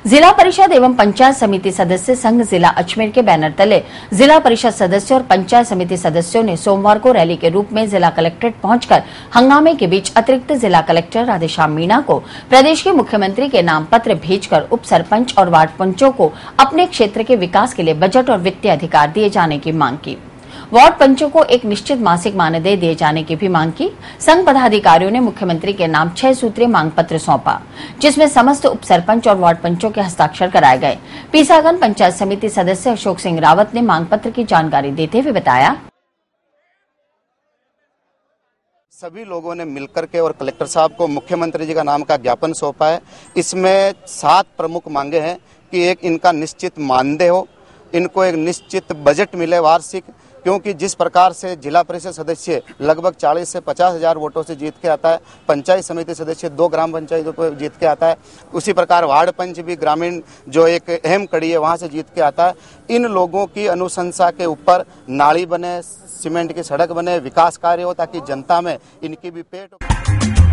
जिला परिषद एवं पंचायत समिति सदस्य संघ जिला अजमेर के बैनर तले जिला परिषद सदस्य और पंचायत समिति सदस्यों ने सोमवार को रैली के रूप में जिला कलेक्ट्रेट पहुंचकर हंगामे के बीच अतिरिक्त जिला कलेक्टर राधेश्याम मीणा को प्रदेश के मुख्यमंत्री के नाम पत्र भेजकर उप सरपंच और वार्ड पंचों को अपने क्षेत्र के विकास के लिए बजट और वित्तीय अधिकार दिए जाने की मांग की। वार्ड पंचों को एक निश्चित मासिक मानदेय दिए जाने की भी मांग की। संघ पदाधिकारियों ने मुख्यमंत्री के नाम 6 सूत्रीय मांग पत्र सौंपा, जिसमें समस्त उप सरपंच और वार्ड पंचों के हस्ताक्षर कराए गए। पीसागन पंचायत समिति सदस्य अशोक सिंह रावत ने मांग पत्र की जानकारी देते हुए बताया, सभी लोगों ने मिलकर के और कलेक्टर साहब को मुख्यमंत्री जी का नाम का ज्ञापन सौंपा है। इसमें 7 प्रमुख मांगे हैं कि एक इनका निश्चित मानदेय हो, इनको एक निश्चित बजट मिले वार्षिक, क्योंकि जिस प्रकार से जिला परिषद सदस्य लगभग 40 से 50 हजार वोटों से जीत के आता है, पंचायत समिति सदस्य 2 ग्राम पंचायतों पर जीत के आता है, उसी प्रकार वार्ड पंच भी ग्रामीण जो एक अहम कड़ी है वहां से जीत के आता है। इन लोगों की अनुशंसा के ऊपर नाली बने, सीमेंट की सड़क बने, विकास कार्य हो, ताकि जनता में इनकी भी पेट